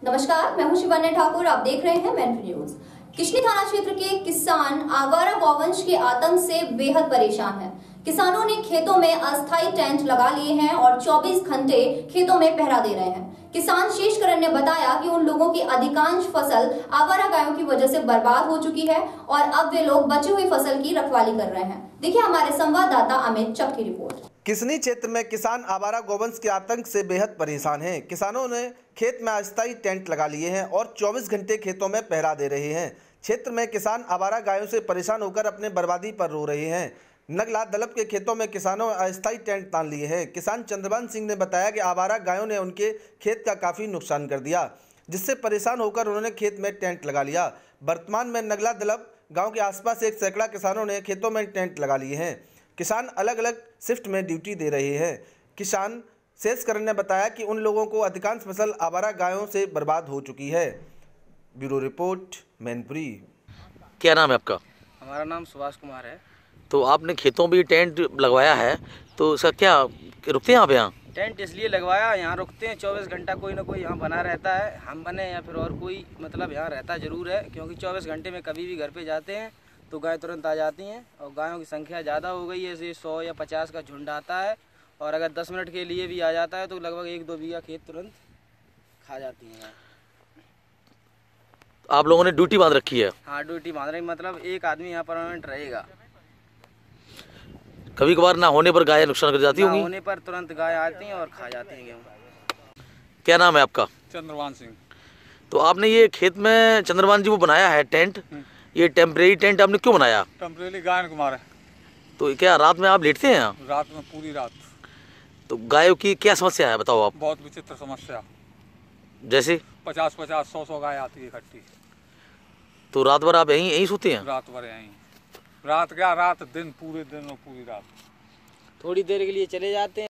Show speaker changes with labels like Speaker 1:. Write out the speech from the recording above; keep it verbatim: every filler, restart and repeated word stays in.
Speaker 1: नमस्कार, मैं हूं शिवान्या ठाकुर। आप देख रहे हैं मैनपुरी न्यूज। किशनी थाना क्षेत्र के किसान आवारा गौवंश के आतंक से बेहद परेशान हैं। किसानों ने खेतों में अस्थायी टेंट लगा लिए हैं और चौबीस घंटे खेतों में पहरा दे रहे हैं। किसान शेषकरण ने बताया कि उन लोगों की अधिकांश फसल आवारा गायों की वजह से बर्बाद हो चुकी है और अब वे लोग बची हुई फसल की रखवाली कर रहे हैं। देखिए हमारे संवाददाता अमित चक की रिपोर्ट।
Speaker 2: किशनी क्षेत्र में किसान आवारा गौवंश के आतंक से बेहद परेशान हैं। किसानों ने खेत में अस्थायी टेंट लगा लिए हैं और चौबीस घंटे खेतों में पहरा दे रहे हैं। क्षेत्र में किसान आवारा गायों से परेशान होकर अपने बर्बादी पर रो रहे हैं। नगला दलप के खेतों में किसानों ने अस्थायी टेंट तान लिए हैं। किसान चंद्रभान सिंह ने बताया कि आवारा गायों ने उनके खेत का काफ़ी नुकसान कर दिया, जिससे परेशान होकर उन्होंने खेत में टेंट लगा लिया। वर्तमान में नगला दलप गाँव के आसपास एक सैकड़ा किसानों ने खेतों में टेंट लगा लिए हैं। किसान अलग अलग शिफ्ट में ड्यूटी दे रहे हैं। किसान शेषकरण ने बताया कि उन लोगों को अधिकांश फसल आवारा गायों से बर्बाद हो चुकी है। Bureau report, Mainpuri.
Speaker 3: क्या नाम है आपका?
Speaker 4: हमारा नाम सुभाष कुमार है।
Speaker 3: तो आपने खेतों में टेंट लगवाया है, तो उसका क्या रुकते हैं आप यहाँ?
Speaker 4: टेंट इसलिए लगवाया, यहाँ रुकते हैं। चौबीस घंटा कोई ना कोई यहाँ बना रहता है, हम बने या फिर और कोई, मतलब यहाँ रहता जरूर है, क्योंकि चौबीस घंटे में कभी भी घर पे जाते हैं तो गाय तुरंत आ जाती हैं। और गायों की संख्या ज़्यादा हो गई है, जैसे सौ या पचास का झुंड आता है, और अगर दस मिनट के लिए भी आ जाता है तो लगभग एक दो बीघा खेत तुरंत खा जाती हैं।
Speaker 3: आप लोगों ने ड्यूटी बांध रखी है?
Speaker 4: हाँ, ड्यूटी बांध रही, मतलब एक आदमी यहाँ परमानेंट रहेगा।
Speaker 3: कभी कभार ना होने पर गाय नुकसान कर जाती होंगी?
Speaker 4: ना होने पर तुरंत गाय आती हैं और खा जाती हैं गेहूँ।
Speaker 3: क्या नाम है आपका?
Speaker 5: चंद्रभान सिंह।
Speaker 3: तो आपने ये खेत में चंद्रभान जी वो बनाया है टेंट, ये टेम्परेरी टेंट आपने क्यों बनाया?
Speaker 5: टेम्परेरी गाय को मारा।
Speaker 3: तो क्या रात में आप लेटते हैं यहाँ?
Speaker 5: रात में, पूरी रात।
Speaker 3: तो गायों की क्या समस्या है बताओ आप?
Speaker 5: बहुत विचित्र समस्या।
Speaker 3: जैसे
Speaker 5: पचास पचास सौ सौ गाय आती है इकट्ठी।
Speaker 3: तो रात भर आप यहीं यहीं सोते हैं?
Speaker 5: रात भर यहीं। रात क्या, रात दिन, पूरे दिन और पूरी रात।
Speaker 4: थोड़ी देर के लिए चले जाते हैं।